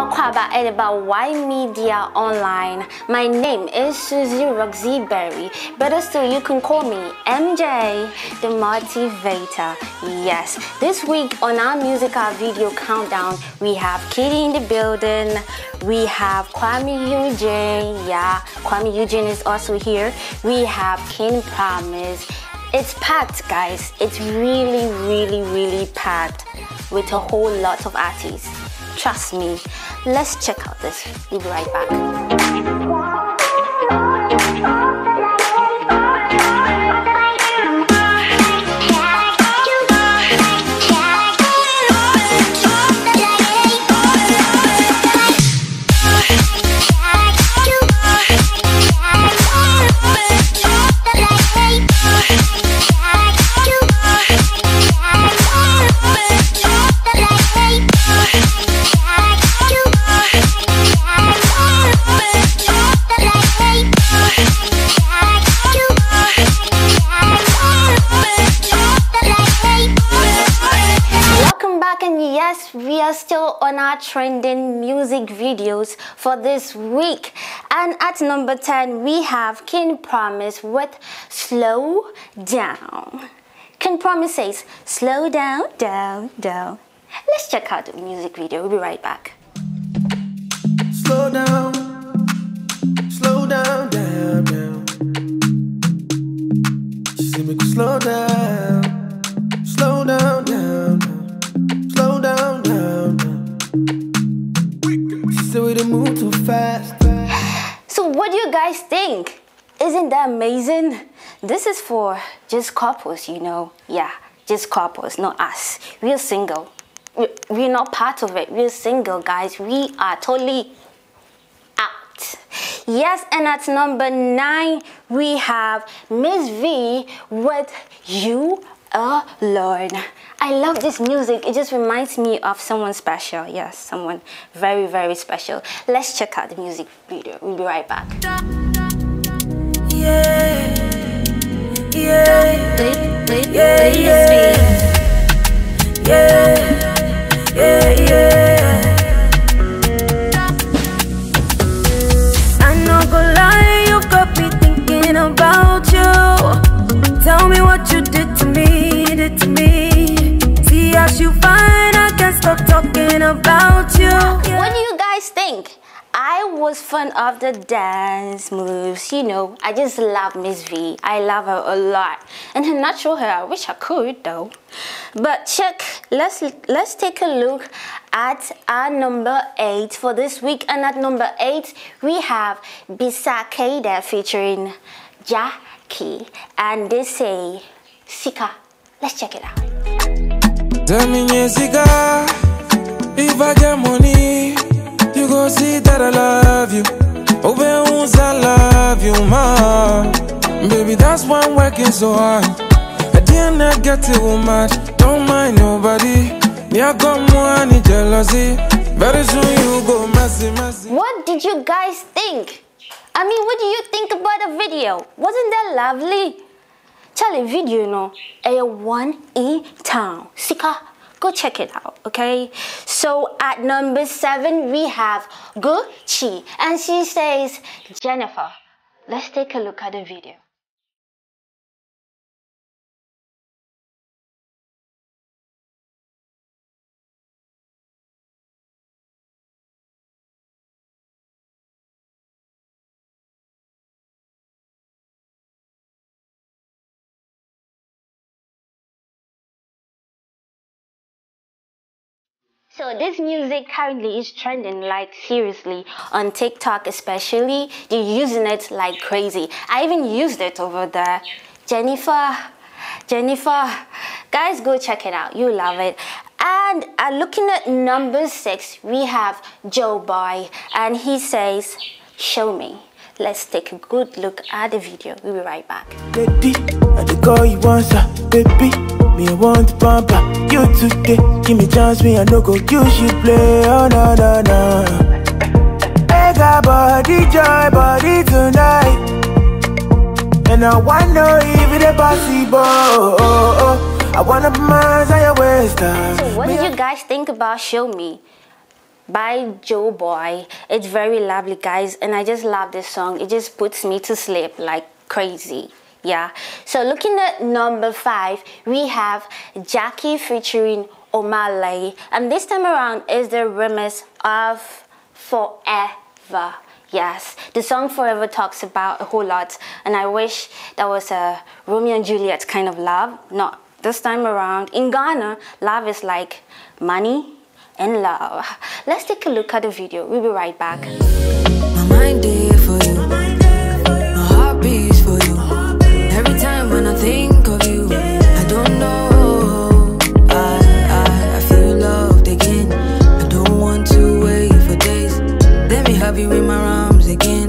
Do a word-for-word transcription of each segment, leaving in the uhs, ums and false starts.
Mokwaba Edeba Y Media Online. My name is Susie Roxy Berry, but still you can call me M J, the motivator. Yes, this week on our musical video countdown, we have Kitty in the building, we have Kwame Eugene, yeah, Kwame Eugene is also here, we have King Promise. It's packed, guys. It's really, really, really packed with a whole lot of artists. Trust me. Let's check out this. We'll be right back. We are still on our trending music videos for this week, and at number ten we have King Promise with Slow Down. King Promise says slow down, down, down. Let's check out the music video. We'll be right back. Slow down, slow down, down, down. She said make we slow down, slow down, down, down. Slow down, down, down. She said we didn't move too fast. So what do you guys think? Isn't that amazing? This is for just couples, you know. Yeah, just couples, not us. We're single. We're not part of it. We're single, guys. We are totally out. Yes, and at number nine, we have Miss V with You Alone. I love this music. It just reminds me of someone special. Yes, someone very, very special. Let's check out the music video. We'll be right back. Yeah, yeah, yeah, yeah, yeah, yeah, yeah. I no go lie, you got me thinking about you. Tell me what you did to me, did to me. As you find, I can't stop talking about you. What do you guys think? I was fun of the dance moves, you know. I just love Miss V. I love her a lot, and I'm not sure her. I wish I could though. But check. Let's let's take a look at our number eight for this week. And at number eight, we have Bisakeda featuring Jackie, and they say Sika. Let's check it out. Tell me, Jessica, if I get money, you go see that I love you. Oh, baby, I love you, ma. Baby, that's why I'm working so hard. I didn't get a woman, don't mind nobody. Me, I got money, jealousy. Very soon you go messy, messy. What did you guys think? I mean, what do you think about the video? Wasn't that lovely? Charlie video, you know, a one in town. Sika, go check it out, okay? So at number seven, we have Gucci, and she says, Jennifer. Let's take a look at the video. So this music currently is trending like seriously on TikTok, especially. They're using it like crazy. I even used it over there. Jennifer, Jennifer, guys, go check it out. You love it. And uh, looking at number six, we have Joe Boy, and he says, "Show me." Let's take a good look at the video. We'll be right back. Baby, I the call you once, baby. Me, I want to bump you today. Give me chance, me, I no go use you play. Oh, no, no, no. I got body, joy, body tonight. And I wanna if it's possible. Oh, oh. I wanna be mine, I waste time. So what did you guys think about Show Me? by Joe Boy. It's very lovely, guys, and I just love this song. It just puts me to sleep like crazy. Yeah. So looking at number five, we have Jackie featuring Omah Lay, and this time around is the remix of Forever. Yes, the song Forever talks about a whole lot, and I wish that was a Romeo and Juliet kind of love. Not this time around. In Ghana, love is like money and love. Let's take a look at the video. We'll be right back. My mind is for you, my heart beats for you. Every time when I think of you, I don't know, I, I, I feel loved again. I don't want to wait for days. Let me have you in my arms again,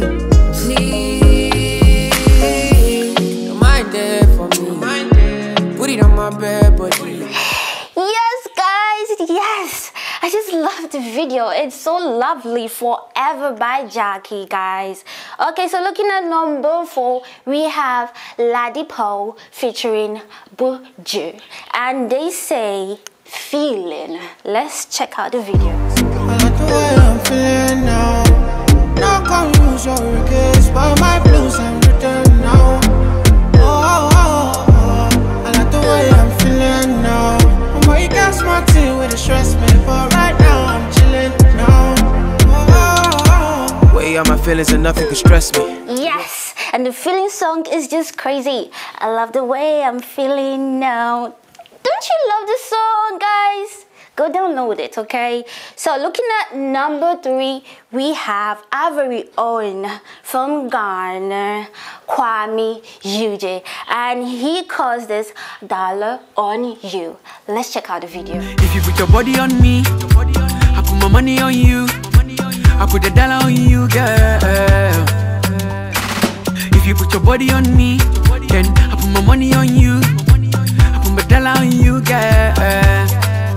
please. Your mind there for me, put it on my bed, buddy. Yes, guys, yes. I just love the video. It's so lovely. Forever by Jackie, guys. Okay, so looking at number four, we have Ladipo featuring Buju, and they say feeling. Let's check out the video. I like the way I'm feeling now. Now come use your regrets, but my blues I'm written now. Oh, oh, oh, oh. I like the way I'm feeling now. Oh, you got smart tea with the stress, man, but right now I'm chilling now. Oh, oh, oh. Way out my feelings and nothing can stress me. Yes, and the feeling song is just crazy. I love the way I'm feeling now. Don't you love this song, guys? Go download it, okay? So looking at number three, we have our very own from Ghana, Kwame Eugene, and he calls this Dollar on You. Let's check out the video. If you put your body on me, I put my money on you. I put the dollar on you, girl. If you put your body on me, then I put my money on you. I put my dollar on you, girl.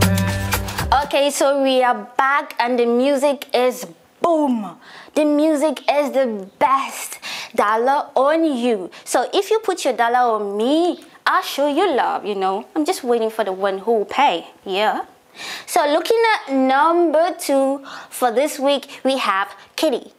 Okay, so we are back and the music is boom. The music is the best. Dollar on You. So if you put your dollar on me, I'll show you love, you know. I'm just waiting for the one who will pay. Yeah. So looking at number two for this week, we have Kitty.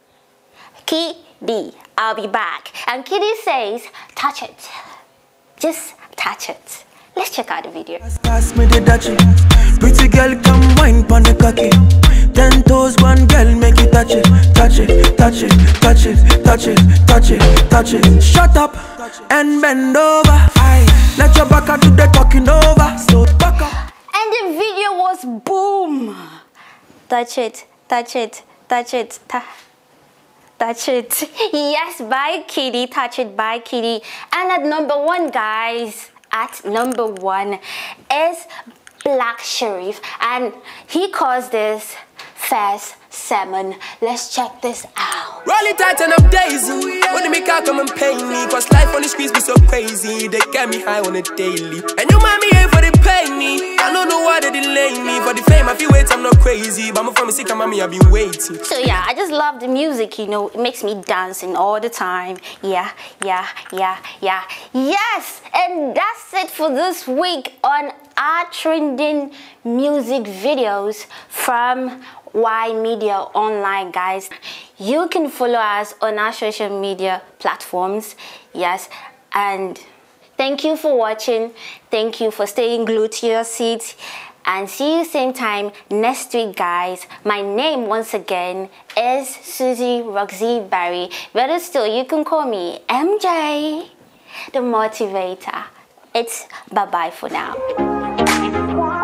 Kitty, I'll be back. And Kitty says, touch it. Just touch it. Let's check out the video. Pass me the dutchie. Pretty girl, come wine pon the cocky. Ten toes, one girl, make you touch it, touch it, touch it, touch it, touch it, touch it, touch it. Shut up and bend over. Aye. Let your back do the talking over. So back up. And the video was boom. Touch it, touch it, touch it, ta touch it. Yes, by Kitty. Touch it by Kitty. And at number one, guys. At number one is Black Sherif, and he calls this Fast Salmon. Let's check this out. Roll it tight and up days. When they make out come and pay me, cause life on the streets be so crazy. They get me high on a daily. And you mind me here for the pay me. I don't know why they delay me. For the fame I feel wait, I'm not crazy. But I'm from sick and mommy, I've been waiting. So yeah, I just love the music, you know. It makes me dancing all the time. Yeah, yeah, yeah, yeah. Yes, and that's it for this week on our trending music videos from Y Media Online, guys. You can follow us on our social media platforms. Yes, and thank you for watching. Thank you for staying glued to your seats, and see you same time next week, guys. My name once again is Susie Roxy Barry. Better still, you can call me M J the Motivator. It's bye bye for now.